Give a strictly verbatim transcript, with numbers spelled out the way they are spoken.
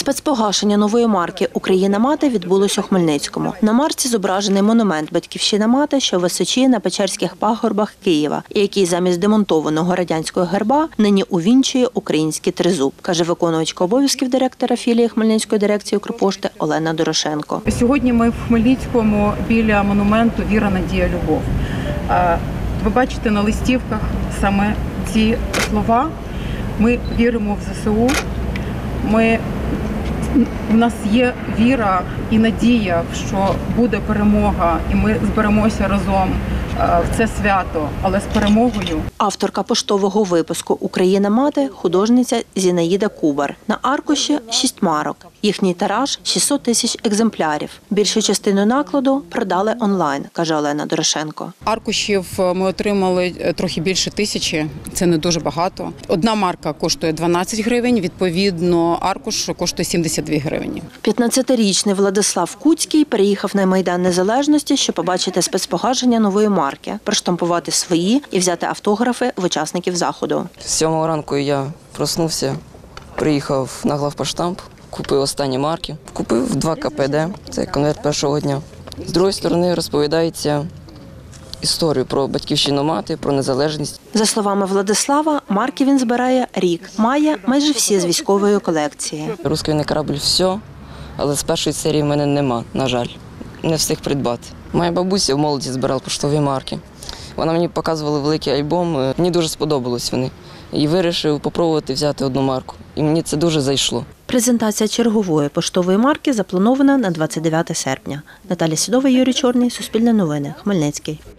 Спецпогашення нової марки «Україна-Мати» відбулось у Хмельницькому. На марці зображений монумент «Батьківщина-Мати», що височіє на Печерських пагорбах Києва, і який замість демонтованого радянського герба нині увінчує український тризуб, каже виконувачка обов'язків директора філії Хмельницької дирекції «Укрпошти» Олена Дорошенко. Сьогодні ми в Хмельницькому біля монументу «Віра, надія, любов». Ви бачите на листівках саме ці слова. Ми віримо в ЗСУ. Ми, у нас є віра і надія, що буде перемога, і ми зберемося разом в це свято, але з перемогою. Авторка поштового випуску «Україна-Мати» – художниця Зінаїда Кубар. На аркуші – шість марок. Їхній тираж – шістсот тисяч екземплярів. Більшу частину накладу продали онлайн, каже Олена Дорошенко. Аркушів ми отримали трохи більше тисячі, це не дуже багато. Одна марка коштує дванадцять гривень, відповідно аркуш коштує сімдесят дві гривні. п'ятнадцятирічний Владислав Куцький приїхав на Майдан Незалежності, щоб побачити спецпогашення нової марки, проштампувати свої і взяти автографи в учасників заходу. З сьомого ранку я проснувся, приїхав на главпоштамп, купив останні марки, купив два ка пе де, це конверт першого дня. З другої сторони розповідається історію про батьківщину-мати, про незалежність. За словами Владислава, марки він збирає рік, має майже всі з військової колекції. «Русський не корабль» – все, але з першої серії в мене нема, на жаль, не встиг придбати. Моя бабуся в молоді збирала поштові марки. Вона мені показувала великий альбом, мені дуже сподобалось вони. І вирішив спробувати взяти одну марку. І мені це дуже зайшло. Презентація чергової поштової марки запланована на двадцять дев'яте серпня. Наталя Сідова, Юрій Чорний, Суспільне новини, Хмельницький.